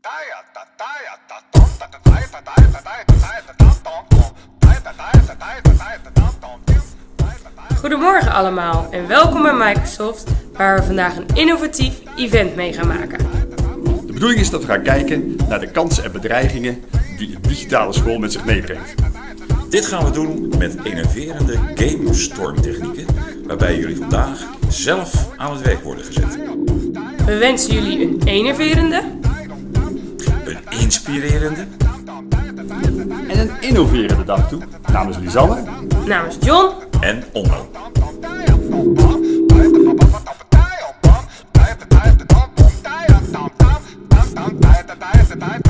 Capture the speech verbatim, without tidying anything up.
Goedemorgen allemaal en welkom bij Microsoft, waar we vandaag een innovatief event mee gaan maken. De bedoeling is dat we gaan kijken naar de kansen en bedreigingen die een digitale school met zich meebrengt. Dit gaan we doen met innoverende GameStorm technieken, waarbij jullie vandaag zelf aan het werk worden gezet. We wensen jullie een innoverende, Een inspirerende En een innoverende dag toe namens Lisanne namens John en Onno. Bye.